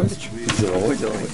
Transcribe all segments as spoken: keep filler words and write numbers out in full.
Шендерович. Деловой, деловой.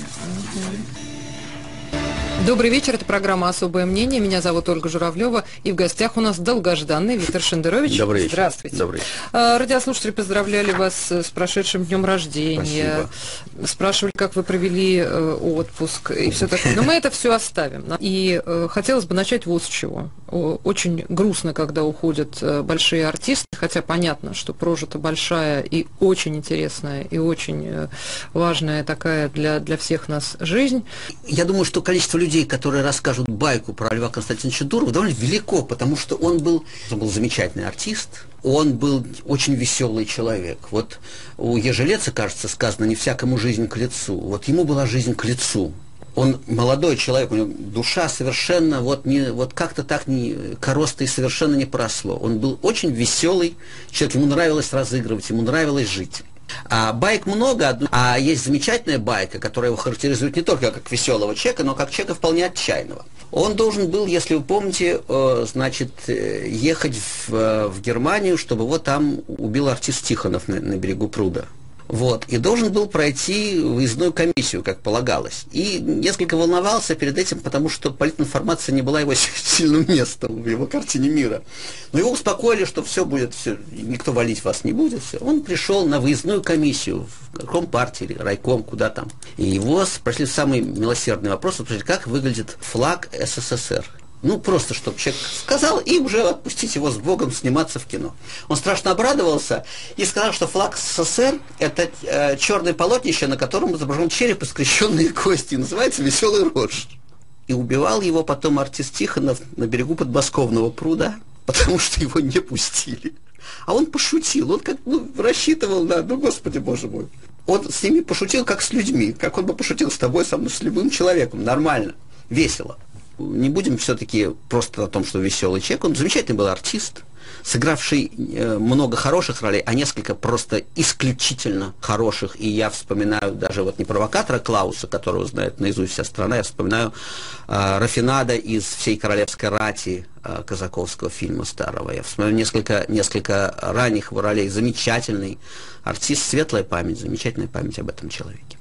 Добрый вечер, это программа «Особое мнение». Меня зовут Ольга Журавлева, и в гостях у нас долгожданный Виктор Шендерович. Добрый вечер. Здравствуйте. Добрый вечер. Радиослушатели поздравляли вас с прошедшим днем рождения. Спасибо. Спрашивали, как вы провели отпуск и все такое. Но мы это все оставим. И хотелось бы начать вот с чего. Очень грустно, когда уходят большие артисты, хотя понятно, что прожита большая и очень интересная, и очень важная такая для, для всех нас жизнь. Я думаю, что количество людей, которые расскажут байку про Льва Константиновича Дурова, довольно велико, потому что он был, он был замечательный артист, он был очень веселый человек. Вот у Ежелеца, кажется, сказано, не всякому жизнь к лицу. Вот ему была жизнь к лицу. Он молодой человек, у него душа совершенно вот, не, вот как-то так не, коростой совершенно не поросло. Он был очень веселый человек, ему нравилось разыгрывать, ему нравилось жить. А байк много, а есть замечательная байка, которая его характеризует не только как веселого человека, но как человека вполне отчаянного. Он должен был, если вы помните, значит, ехать в, в Германию, чтобы его там убил артист Тихонов на, на берегу пруда. Вот, и должен был пройти выездную комиссию, как полагалось. И несколько волновался перед этим, потому что политинформация не была его сильным местом в его картине мира. Но его успокоили, что все будет, все, никто валить вас не будет. Все. Он пришел на выездную комиссию в Компартии или райком, куда там. И его спросили самый милосердный вопрос, спросили, как выглядит флаг СССР. Ну, просто, чтобы человек сказал, и уже отпустить его с Богом сниматься в кино. Он страшно обрадовался и сказал, что флаг СССР – это э, черное полотнище, на котором изображен череп и скрещенные кости, и называется «Веселый рожь». И убивал его потом артист Тихонов на берегу подмосковного пруда, потому что его не пустили. А он пошутил, он как ну, рассчитывал на, ну, Господи, Боже мой. Он с ними пошутил, как с людьми, как он бы пошутил с тобой, со мной, с любым человеком, нормально, весело. Не будем все-таки просто о том, что веселый человек. Он замечательный был артист, сыгравший э, много хороших ролей, а несколько просто исключительно хороших. И я вспоминаю даже вот не провокатора Клауса, которого знает наизусть вся страна, я вспоминаю э, Рафинада из «Всей королевской рати» э, казаковского фильма старого. Я вспоминаю несколько, несколько ранних его ролей. Замечательный артист, светлая память, замечательная память об этом человеке.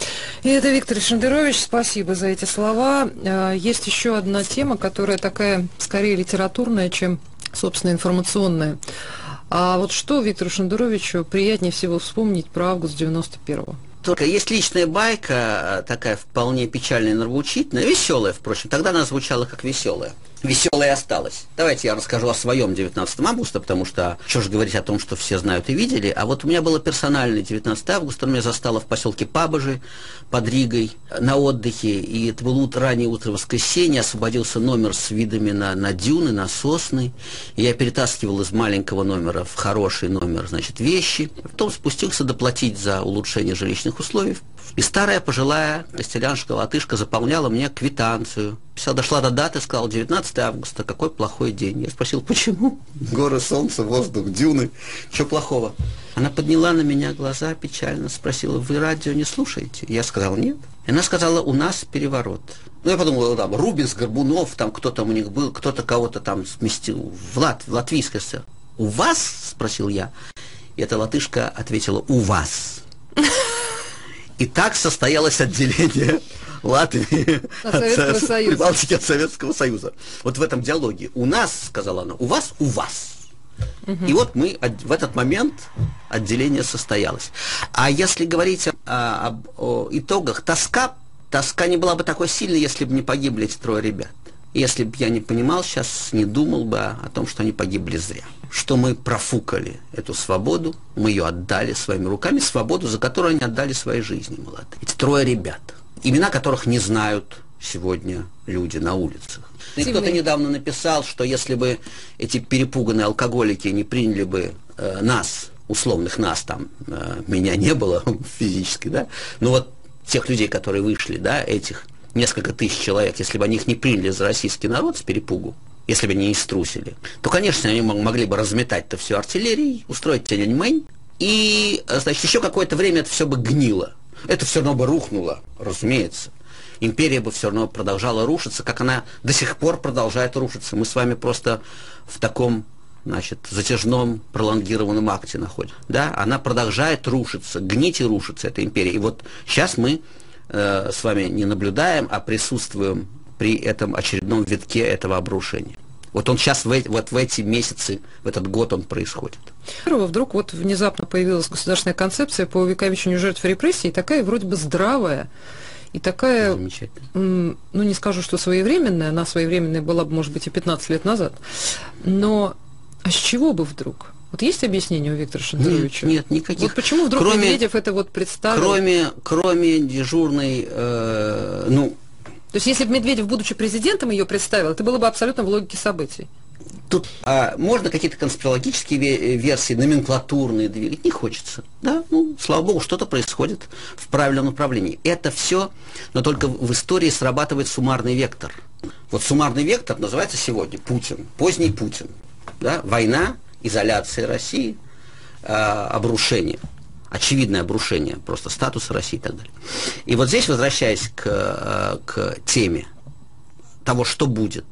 И это Виктор Шендерович, спасибо за эти слова. Есть еще одна тема, которая такая, скорее, литературная, чем, собственно, информационная. А вот что Виктору Шендеровичу приятнее всего вспомнить про август девяносто первого? Только есть личная байка, такая вполне печальная, нравоучительная, веселая, впрочем. Тогда она звучала как веселая. Веселая осталась. Давайте я расскажу о своем девятнадцатом августа, потому что, что же говорить о том, что все знают и видели. А вот у меня было персональный девятнадцатого августа, он меня застало в поселке Пабожи под Ригой на отдыхе. И это было утро, раннее утро воскресенья, освободился номер с видами на, на дюны, на сосны. И я перетаскивал из маленького номера в хороший номер, значит, вещи. Потом спустился доплатить за улучшение жилищных условий. И старая пожилая крестьянушка-латышка заполняла мне квитанцию. Вся дошла до даты, сказала, девятнадцатого августа, какой плохой день. Я спросил, почему? Горы, солнце, воздух, дюны. Что плохого? Она подняла на меня глаза печально, спросила, вы радио не слушаете? Я сказал, нет. И она сказала, у нас переворот. Ну, я подумал, там, Рубинс, Горбунов, там, кто там у них был, кто-то кого-то там сместил в, Лат, в Латвийской ССР. У вас? Спросил я. И эта латышка ответила, у вас. И так состоялось отделение Латвии от Советского Союза. Прибалтики от Советского Союза. Вот в этом диалоге. У нас, сказала она, у вас, у вас. Угу. И вот мы в этот момент отделение состоялось. А если говорить о, об о итогах, тоска, тоска не была бы такой сильной, если бы не погибли эти трое ребят. Если бы я не понимал сейчас, не думал бы о том, что они погибли зря. Что мы профукали эту свободу, мы ее отдали своими руками, свободу, за которую они отдали свои жизни молодые. Эти трое ребят, имена которых не знают сегодня люди на улицах. И кто-то недавно написал, что если бы эти перепуганные алкоголики не приняли бы э, нас, условных нас, там, э, меня не было физически, да, но вот тех людей, которые вышли, да, этих несколько тысяч человек, если бы они их не приняли за российский народ с перепугу, если бы они не струсили, то, конечно, они могли бы разметать-то всю артиллерией, устроить Тяньаньмэнь, и, значит, еще какое-то время это все бы гнило. Это все равно бы рухнуло, разумеется. Империя бы все равно продолжала рушиться, как она до сих пор продолжает рушиться. Мы с вами просто в таком значит, затяжном пролонгированном акте находится. Да? Она продолжает рушиться, гнить и рушиться, эта империя. И вот сейчас мы э, с вами не наблюдаем, а присутствуем при этом очередном витке этого обрушения. Вот он сейчас, в, вот в эти месяцы, в этот год он происходит. Вдруг вот внезапно появилась государственная концепция по увековечению жертв репрессий, такая вроде бы здравая, и такая, ну не скажу, что своевременная, она своевременная была бы, может быть, и пятнадцать лет назад, но а с чего бы вдруг? Вот есть объяснение у Виктора Шендеровича? Нет, нет, никаких. Вот почему вдруг кроме, Медведев это вот представил? Кроме, кроме дежурной, э, ну... То есть, если бы Медведев, будучи президентом, ее представил, это было бы абсолютно в логике событий. Тут а, можно какие-то конспирологические версии, номенклатурные двигать, не хочется. Да? Ну, слава богу, что-то происходит в правильном направлении. Это все, но только в истории срабатывает суммарный вектор. Вот суммарный вектор называется сегодня Путин, поздний Путин. Да? Война, изоляция России, а, обрушение. Очевидное обрушение просто статуса России и так далее. И вот здесь, возвращаясь к, к теме того, что будет,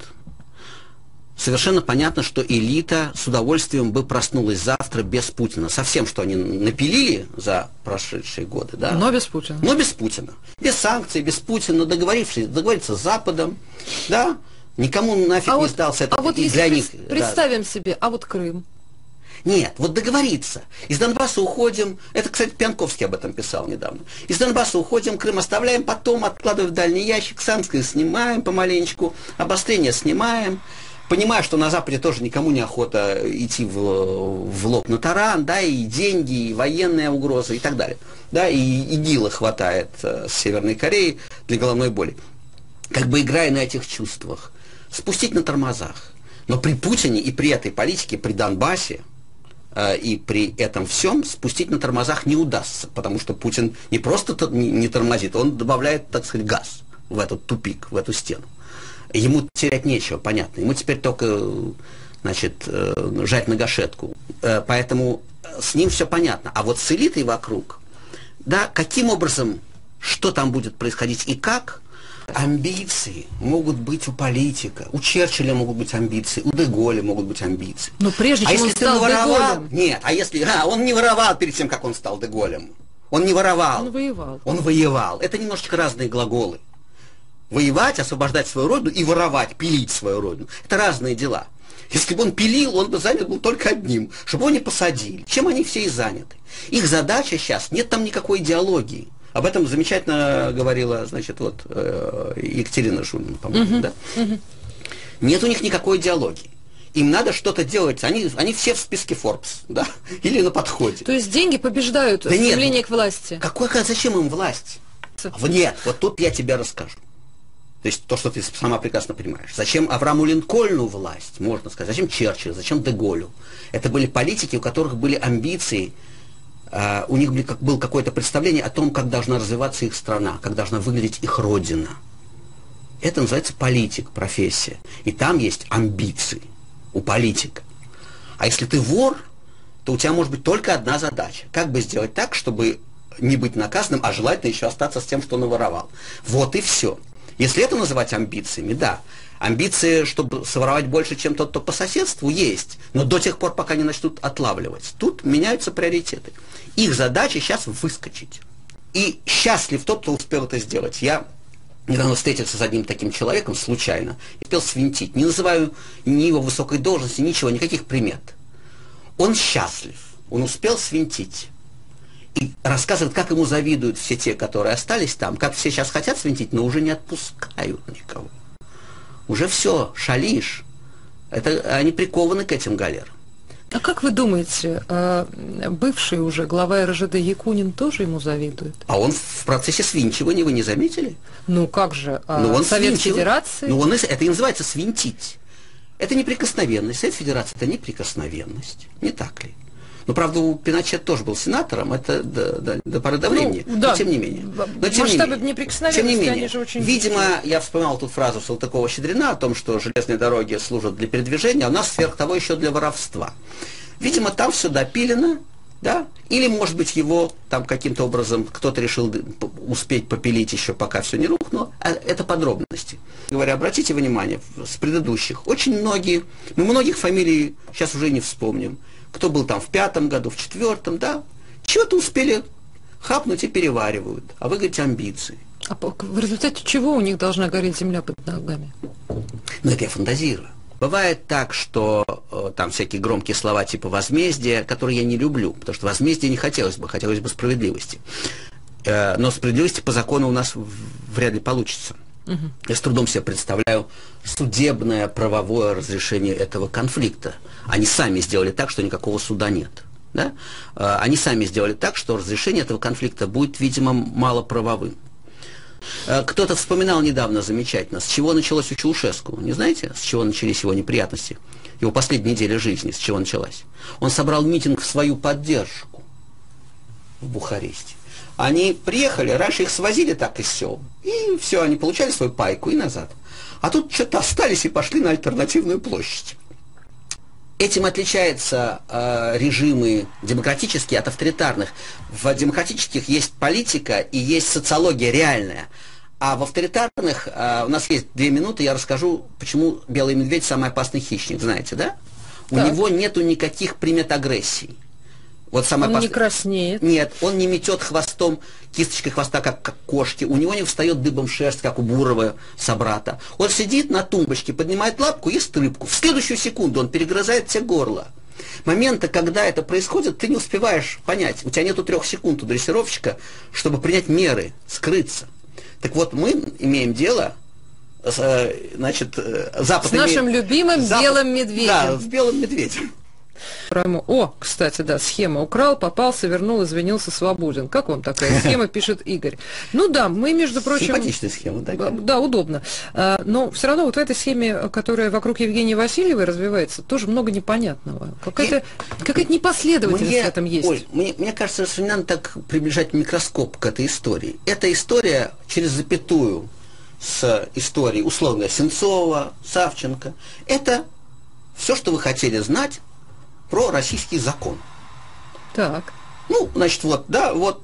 совершенно понятно, что элита с удовольствием бы проснулась завтра без Путина. Со всем, что они напилили за прошедшие годы. Да? Но без Путина. Но без Путина. Без санкций, без Путина, договорившись, договориться с Западом, да, никому нафиг а не вот, сдался это. А вот и если для них, представим да. себе, а вот Крым? Нет, вот договориться. Из Донбасса уходим, это, кстати, Пьянковский об этом писал недавно. Из Донбасса уходим, Крым оставляем, потом откладываем в дальний ящик, санкции снимаем помаленечку, обострение снимаем. Понимаю, что на Западе тоже никому не охота идти в, в лоб на таран, да, и деньги, и военная угроза, и так далее. Да, и ИГИЛа хватает э, с Северной Кореи для головной боли. Как бы играя на этих чувствах, спустить на тормозах. Но при Путине и при этой политике, при Донбассе, и при этом всем спустить на тормозах не удастся, потому что Путин не просто не тормозит, он добавляет, так сказать, газ в этот тупик, в эту стену. Ему терять нечего, понятно. Ему теперь только, значит, жать на гашетку. Поэтому с ним все понятно. А вот с элитой вокруг, да, каким образом, что там будет происходить и как, амбиции могут быть у политика. У Черчилля могут быть амбиции, у де Голля могут быть амбиции. Но прежде чем а он если стал ты наворовал, де Голлем... Нет, а если... А, он не воровал перед тем, как он стал де Голлем. Он не воровал. Он воевал. Он воевал. Это немножечко разные глаголы. Воевать, освобождать свою родину и воровать, пилить свою родину. Это разные дела. Если бы он пилил, он бы занят был только одним, чтобы его не посадили. Чем они все и заняты? Их задача сейчас, нет там никакой идеологии. Об этом замечательно говорила, значит, вот Екатерина Шульман, по-моему, uh-huh. да? Uh-huh. Нет у них никакой идеологии. Им надо что-то делать. Они, они все в списке Forbes, да? Или на подходе. То есть деньги побеждают да стремление нет, к власти? Какой, зачем им власть? Нет, вот тут я тебе расскажу. То есть то, что ты сама прекрасно понимаешь. Зачем Аврааму Линкольну власть, можно сказать? Зачем Черчиллю? Зачем де Голлю? Это были политики, у которых были амбиции. Uh, у них было какое-то представление о том, как должна развиваться их страна, как должна выглядеть их родина. Это называется политик, профессия. И там есть амбиции у политика. А если ты вор, то у тебя может быть только одна задача. Как бы сделать так, чтобы не быть наказанным, а желательно еще остаться с тем, что наворовал. Вот и все. Если это называть амбициями, да. Амбиции, чтобы своровать больше, чем тот, кто по соседству, есть. Но до тех пор, пока не начнут отлавливать. Тут меняются приоритеты. Их задача сейчас выскочить. И счастлив тот, кто успел это сделать. Я недавно встретился с одним таким человеком случайно. И успел свинтить. Не называю ни его высокой должности, ничего, никаких примет. Он счастлив. Он успел свинтить. И рассказывает, как ему завидуют все те, которые остались там. Как все сейчас хотят свинтить, но уже не отпускают никого. Уже все, шалишь. Это, они прикованы к этим галерам. А как вы думаете, бывший уже глава эр жэ дэ Якунин тоже ему завидует? А он в процессе свинчивания, вы не заметили? Ну как же, ну, он Совет свинчил. Федерации? Ну он, это и называется свинтить. Это неприкосновенность. Совет Федерации – это неприкосновенность. Не так ли? Ну, правда, у Пиночет тоже был сенатором, это до, до, до поры до времени, ну, да. но тем не менее. Но, тем масштабы не менее, неприкосновенности, тем не менее, они же очень... Видимо, я вспоминал тут фразу Салтыкова-Щедрина о том, что железные дороги служат для передвижения, а у нас сверх того еще для воровства. Видимо, там все допилено, да? Или, может быть, его там каким-то образом кто-то решил успеть попилить еще, пока все не рухнуло. А это подробности. говоря, обратите внимание, с предыдущих, очень многие, мы многих фамилий сейчас уже не вспомним, кто был там в пятом году, в четвертом, да, чего-то успели хапнуть и переваривают, а вы говорите амбиции. А в результате чего у них должна гореть земля под ногами? Ну, это я фантазирую. Бывает так, что э, там всякие громкие слова типа возмездия, которые я не люблю, потому что возмездия не хотелось бы, хотелось бы справедливости. Э, но справедливости по закону у нас вряд ли получится. Угу. Я с трудом себе представляю судебное правовое разрешение этого конфликта. Они сами сделали так, что никакого суда нет. Да? Э, они сами сделали так, что разрешение этого конфликта будет, видимо, малоправовым. Кто-то вспоминал недавно замечательно, с чего началось у Чаушеску. Не знаете, с чего начались его неприятности? Его последняя неделя жизни, с чего началась? Он собрал митинг в свою поддержку в Бухаресте. Они приехали, раньше их свозили так из сел. И все, они получали свою пайку и назад. А тут что-то остались и пошли на альтернативную площадь. Этим отличаются э, режимы демократические от авторитарных. В демократических есть политика и есть социология реальная. А в авторитарных, э, у нас есть две минуты, я расскажу, почему белый медведь самый опасный хищник, знаете, да? У так. него нету никаких примет агрессии. Вот он опас... не краснеет. Нет, он не метет хвостом, кисточкой хвоста, как, как кошки. У него не встает дыбом шерсть, как у Бурова собрата. Он сидит на тумбочке, поднимает лапку, ест рыбку. В следующую секунду он перегрызает тебе горло. Момента, когда это происходит, ты не успеваешь понять. У тебя нету трех секунд у дрессировщика, чтобы принять меры, скрыться. Так вот, мы имеем дело с, значит, Запад с нашим имеет... любимым Запад... белым медведем. Да, с белым медведем. О, кстати, да, схема. Украл, попался, вернул, извинился, свободен. Как вам такая схема, пишет Игорь. Ну да, мы, между прочим... Симпатичная схема, да? Да, удобно. Но все равно вот в этой схеме, которая вокруг Евгении Васильевой развивается, тоже много непонятного. Какая-то какая-то непоследовательность мне, в этом есть. Оль, мне, мне кажется, что не надо так приближать микроскоп к этой истории. Эта история через запятую с историей, условно, Сенцова, Савченко, это все, что вы хотели знать про российский закон. Так. Ну, значит, вот, да, вот,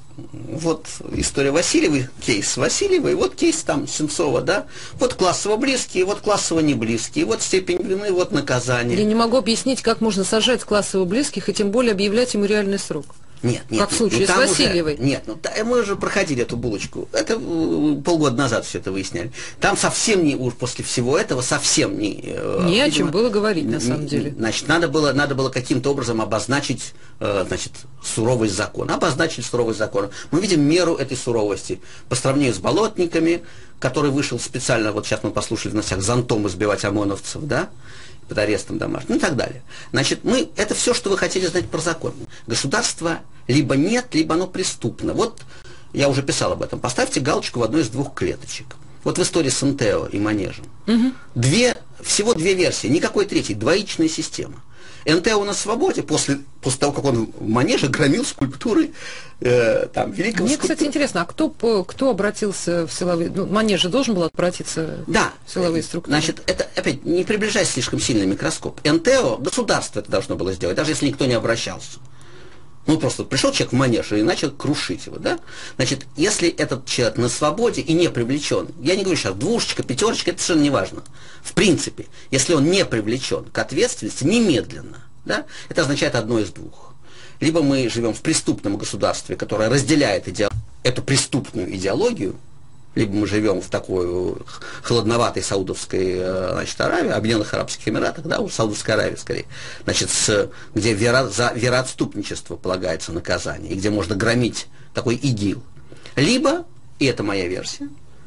вот история Васильевой, кейс Васильевой, вот кейс там Сенцова, да, вот классово близкие, вот классово не близкие, вот степень вины, вот наказание. Я не могу объяснить, как можно сажать классово близких и тем более объявлять ему реальный срок. Нет, нет. Как в случае ну, с Васильевой. Уже, нет, ну мы уже проходили эту булочку. Это полгода назад все это выясняли. Там совсем не, уж после всего этого совсем не... Не видимо, о чем было говорить, на самом деле. Значит, надо было, надо было каким-то образом обозначить, значит, суровость закона. Обозначить суровость закона. Мы видим меру этой суровости по сравнению с болотниками, который вышел специально, вот сейчас мы послушали на всех, зонтом избивать ОМОНовцев, да? Под арестом домашним, ну и так далее. Значит, мы, это все, что вы хотели знать про закон. Государство либо нет, либо оно преступно. Вот я уже писал об этом. Поставьте галочку в одной из двух клеточек. Вот в истории с эн тэ о и Манежем. Угу. Две, всего две версии, никакой третьей, двоичная система. эн тэ о на свободе после, после того, как он в Манеже громил скульптуры э, там, великого Мне, скульптора. Кстати, интересно, а кто, кто обратился в силовые... Ну, Манеж же должен был обратиться да. в силовые структуры? Значит, это, опять, не приближай слишком сильно микроскоп. эн тэ о, государство это должно было сделать, даже если никто не обращался. Ну, просто пришел человек в Манеж и начал крушить его, да? Значит, если этот человек на свободе и не привлечен, я не говорю сейчас двушечка, пятерочка, это совершенно не важно. В принципе, если он не привлечен к ответственности немедленно, да, это означает одно из двух. Либо мы живем в преступном государстве, которое разделяет идео... эту преступную идеологию, либо мы живем в такой холодноватой Саудовской, значит, Аравии, Объединенных Арабских Эмиратах, да, у Саудовской Аравии скорее, значит, с, где вера, за вероотступничество полагается наказание, и где можно громить такой ИГИЛ. Либо, и это моя версия,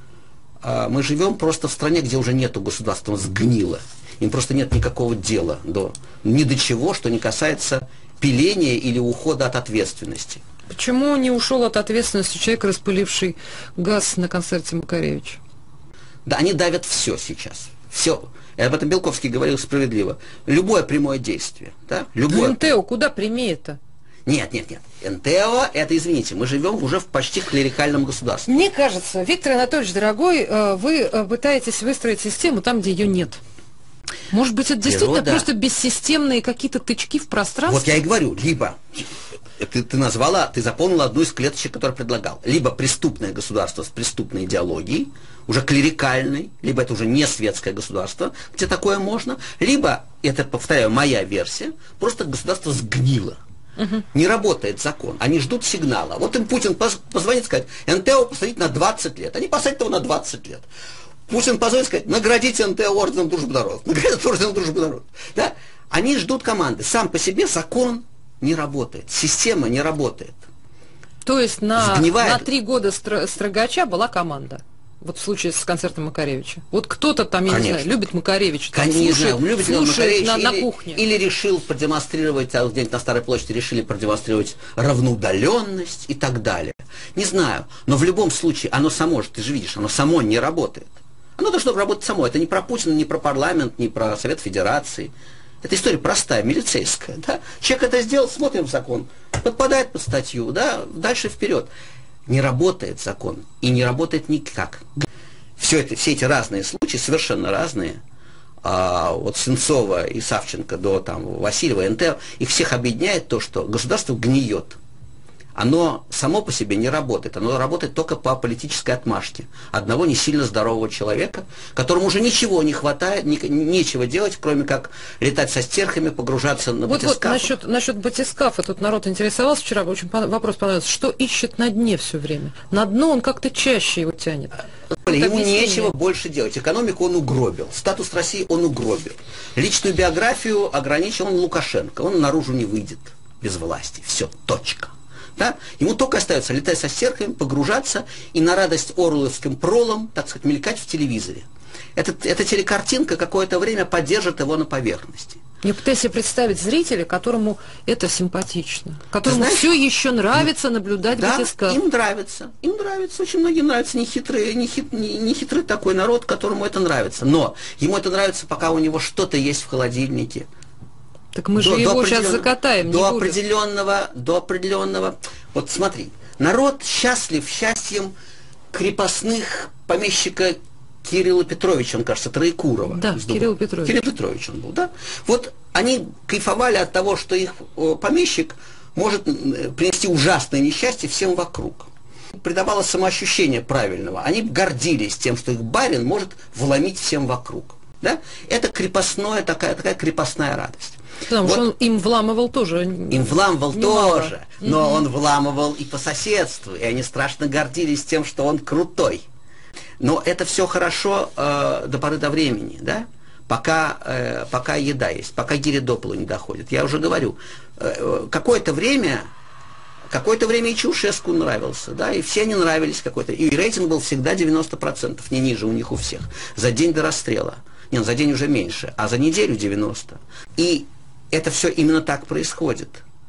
мы живем просто в стране, где уже нету государства, сгнило. Им просто нет никакого дела до, ни до чего, что не касается пиления или ухода от ответственности. Почему не ушел от ответственности человек, распыливший газ на концерте Макаревича? Да, они давят все сейчас. Все. И об этом Белковский говорил справедливо. Любое прямое действие. Да? Любое... эн тэ о куда прямее-то? Нет, нет, нет. эн тэ о, это, извините, мы живем уже в почти клерикальном государстве. Мне кажется, Виктор Анатольевич, дорогой, вы пытаетесь выстроить систему там, где ее нет. Может быть, это действительно Природа... просто бессистемные какие-то тычки в пространстве? Вот я и говорю, либо ты, ты назвала, ты заполнила одну из клеточек, которую предлагал. Либо преступное государство с преступной идеологией, уже клерикальной, либо это уже не светское государство, где такое можно, либо, это, повторяю, моя версия, просто государство сгнило. Угу. Не работает закон. Они ждут сигнала. Вот им Путин позвонит сказать, эн тэ о посадить на двадцать лет. Они посадят его на двадцать лет. Путин позвонит сказать, наградите эн тэ о орденом Дружбы народов. Наградите орденом Дружбы народов. Да? Они ждут команды. Сам по себе закон не работает. Система не работает. То есть на, на три года стро, Строгача была команда? Вот в случае с концертом Макаревича. Вот кто-то там, я Конечно. не знаю, любит Макаревича, там, Конечно, слушает, не знаю, любит слушает на, или, на кухне. Или решил продемонстрировать, а где-нибудь на Старой площади решили продемонстрировать равноудаленность и так далее. Не знаю, но в любом случае оно само же, ты же видишь, оно само не работает. Оно должно работать само. Это не про Путина, не про парламент, не про Совет Федерации. Это история простая, милицейская. Да? Человек это сделал, смотрим в закон, подпадает под статью, да, дальше вперед. Не работает закон и не работает никак. Все, это, все эти разные случаи, совершенно разные, а, от Сенцова и Савченко до там, Васильева, эн тэ о, их всех объединяет то, что государство гниет. Оно само по себе не работает, оно работает только по политической отмашке одного не сильно здорового человека, которому уже ничего не хватает, ни, нечего делать, кроме как летать со стерхами, погружаться на вот, батискафы. Вот насчет, насчет батискафа, тут народ интересовался вчера, очень вопрос понравился, что ищет на дне все время? На дно он как-то чаще его тянет. Ему нечего больше делать. Экономику он угробил, статус России он угробил. Личную биографию ограничил он Лукашенко, он наружу не выйдет без власти. Все, точка. Да? Ему только остается летать со стерхами, погружаться и на радость оруэлловским пролом, так сказать, мелькать в телевизоре. Этот, эта телекартинка какое-то время поддержит его на поверхности. Я пытаюсь себе представить зрителя, которому это симпатично, которому знаешь, все еще нравится наблюдать да, батискаф. Им нравится, им нравится, очень многим нравится, нехитрый, нехит, нехитрый такой народ, которому это нравится. Но ему это нравится, пока у него что-то есть в холодильнике. Так мы же до, его до сейчас закатаем. До определенного, до определенного. Вот смотри, народ счастлив счастьем крепостных помещика Кирилла Петровича, он, кажется, Троекурова. Да, Кирилл Петрович. Кирилл Петрович он был, да. Вот они кайфовали от того, что их помещик может принести ужасное несчастье всем вокруг. Придавало самоощущение правильного. Они гордились тем, что их барин может вломить всем вокруг. Да? Это крепостное, такая, такая крепостная радость. Потому вот, что он им вламывал тоже. Им вламывал тоже, но mm-hmm. он вламывал и по соседству, и они страшно гордились тем, что он крутой. Но это все хорошо э, до поры до времени, да? Пока, э, пока еда есть, пока гири до полу не доходит. Я уже говорю, э, какое-то время, какое-то время и Чаушеску нравился, да, и все они нравились какой-то. И рейтинг был всегда девяносто процентов, не ниже у них у всех. За день до расстрела. Нет, за день уже меньше, а за неделю девяносто. И это все именно так происходит.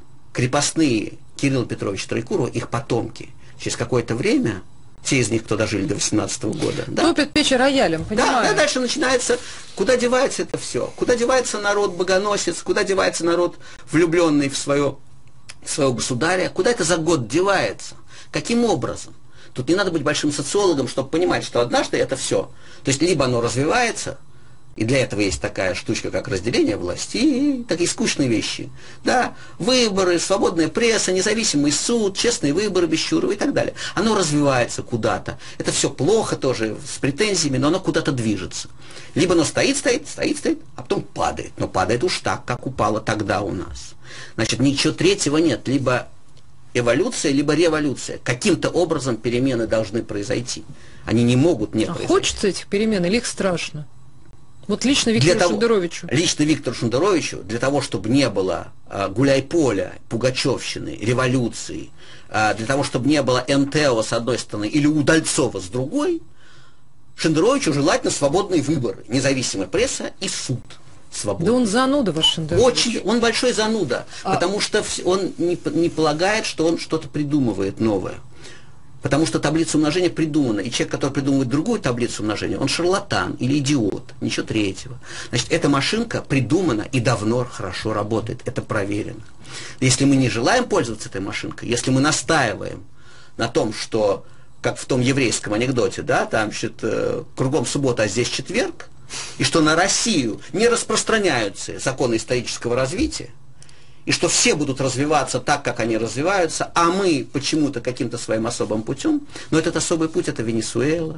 Крепостные Кирилл Петрович Троекурова, их потомки, через какое-то время, те из них, кто дожили до восемнадцатого года, да, топят печи роялем, понимаю. Да, да, дальше начинается, куда девается это все? Куда девается народ богоносец, куда девается народ, влюбленный в свое, в своего государя, куда это за год девается? Каким образом? Тут не надо быть большим социологом, чтобы понимать, что однажды это все. То есть либо оно развивается, и для этого есть такая штучка, как разделение власти, и такие скучные вещи. Да, выборы, свободная пресса, независимый суд, честные выборы без Чурова и так далее. Оно развивается куда-то. Это все плохо тоже, с претензиями, но оно куда-то движется. Либо оно стоит, стоит, стоит, стоит, а потом падает. Но падает уж так, как упало тогда у нас. Значит, ничего третьего нет. Либо эволюция, либо революция. Каким-то образом перемены должны произойти. Они не могут не а произойти. Хочется этих перемен или их страшно? Вот лично Виктору того, Шендеровичу. Лично Виктору Шендеровичу, для того, чтобы не было а, гуляй-поля, пугачевщины, революции, а, для того, чтобы не было эн тэ о с одной стороны или Удальцова с другой, Шендеровичу желательно свободные выборы, независимая пресса и суд свободный. Да он зануда, ваш Шендерович. Очень, он большой зануда, а... потому что он не, не полагает, что он что-то придумывает новое. Потому что таблица умножения придумана, и человек, который придумывает другую таблицу умножения, он шарлатан или идиот, ничего третьего. Значит, эта машинка придумана и давно хорошо работает, это проверено. Если мы не желаем пользоваться этой машинкой, если мы настаиваем на том, что, как в том еврейском анекдоте, да, там, значит, кругом суббота, а здесь четверг, и что на Россию не распространяются законы исторического развития, и что все будут развиваться так, как они развиваются, а мы почему-то каким-то своим особым путем, но этот особый путь — это Венесуэла,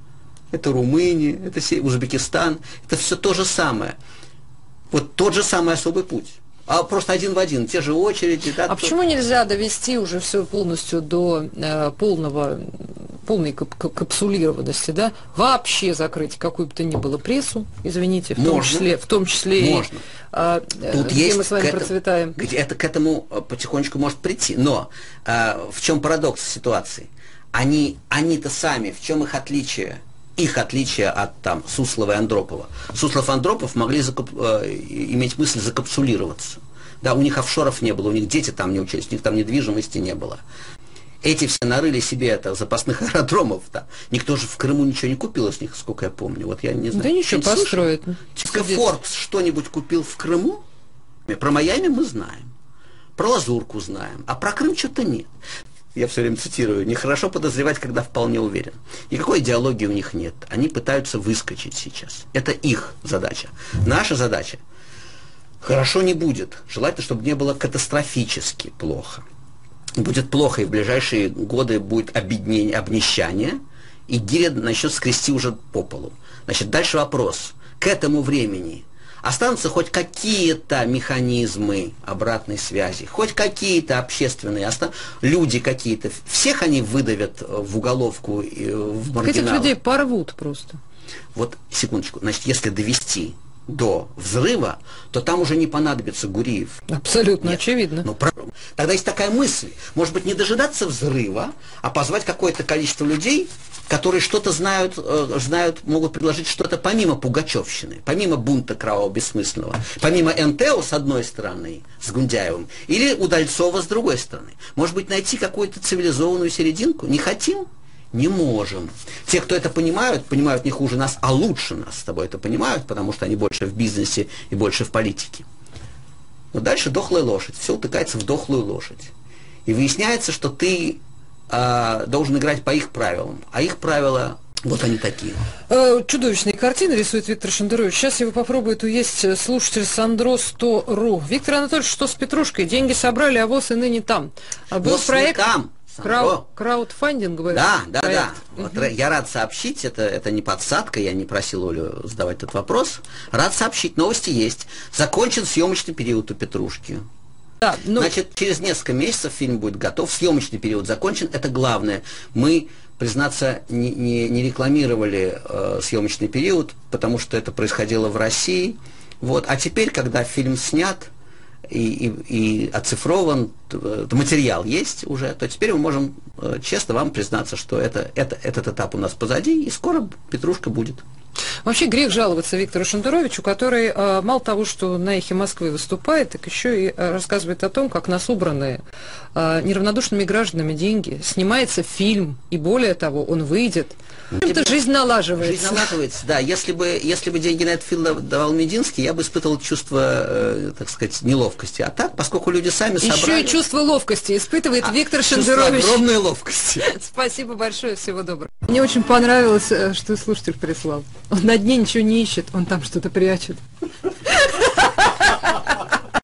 это Румыния, это Узбекистан, это все то же самое. Вот тот же самый особый путь. А просто один в один, те же очереди. Да, а кто... почему нельзя довести уже все полностью до э, полного, полной кап капсулированности, да? Вообще закрыть какую бы то ни было прессу, извините, в Можно. том числе, в том числе Можно. и э, Тут где есть мы с вами к этому, процветаем. Где это к этому потихонечку может прийти. Но э, в чем парадокс ситуации? Они, они-то сами, в чем их отличие? Их отличие от там Суслова и Андропова. Суслов и Андропов могли закап, э, иметь мысль закапсулироваться. Да, у них офшоров не было, у них дети там не учились, у них там недвижимости не было. Эти все нарыли себе это, запасных аэродромов. Да. Никто же в Крыму ничего не купил из них, сколько я помню. Вот я не знаю. Да ничего, построят. Только Форбс что-нибудь купил в Крыму? Про Майами мы знаем. Про Лазурку знаем. А про Крым что-то нет. Я все время цитирую, нехорошо подозревать, когда вполне уверен. Никакой идеологии у них нет. Они пытаются выскочить сейчас. Это их задача. Наша задача — хорошо не будет. Желательно, чтобы не было катастрофически плохо. Будет плохо, и в ближайшие годы будет обеднение, обнищание, и гиря начнет скрести уже по полу. Значит, дальше вопрос. К этому времени останутся хоть какие-то механизмы обратной связи, хоть какие-то общественные, оста... люди какие-то, всех они выдавят в уголовку, в маргинал. Этих людей порвут просто. Вот, секундочку, значит, если довести до взрыва, то там уже не понадобится Гуриев. Абсолютно. Нет. Очевидно. Ну, про... Тогда есть такая мысль, может быть, не дожидаться взрыва, а позвать какое-то количество людей, которые что-то знают, э, знают, могут предложить что-то помимо Пугачевщины, помимо бунта кровавого бессмысленного, помимо эн тэ о с одной стороны, с Гундяевым, или Удальцова с другой стороны. Может быть, найти какую-то цивилизованную серединку? Не хотим? Не можем. Те, кто это понимают, понимают не хуже нас, а лучше нас с тобой это понимают, потому что они больше в бизнесе и больше в политике. Но дальше дохлая лошадь. Все утыкается в дохлую лошадь. И выясняется, что ты э, должен играть по их правилам. А их правила, вот они такие. Чудовищные картины рисует Виктор Шендерович. Сейчас его попробует уесть слушатель Сандро сто ру. Виктор Анатольевич, что с Петрушкой? Деньги собрали, а ВОЗ и ныне там. А был ВОЗ проект... там. Крау... Краудфандинговый. Да, да, проект. да. Угу. Вот я рад сообщить, это, это не подсадка, я не просил Олю задавать этот вопрос. Рад сообщить, новости есть. Закончен съемочный период у Петрушки. Да, ну... Значит, через несколько месяцев фильм будет готов, съемочный период закончен, это главное. Мы, признаться, не, не, не рекламировали э, съемочный период, потому что это происходило в России. Вот. А теперь, когда фильм снят, И, и, и оцифрован, материал есть уже, то теперь мы можем э, честно вам признаться, что это, это, этот этап у нас позади, и скоро Петрушка будет. Вообще грех жаловаться Виктору Шендеровичу, который э, мало того, что на «Эхе Москвы» выступает, так еще и э, рассказывает о том, как на собранные э, неравнодушными гражданами деньги снимается фильм, и более того, он выйдет. Чем-то жизнь налаживается. Жизнь налаживается, да. Если бы, если бы деньги на этот фильм давал Мединский, я бы испытывал чувство, э, так сказать, неловкости. А так, поскольку люди сами собрали... Еще и чувство ловкости испытывает а, Виктор Шендерович. Чувство огромной ловкости. Спасибо большое, всего доброго. Мне очень понравилось, что слушатель прислал. Он на дне ничего не ищет, он там что-то прячет.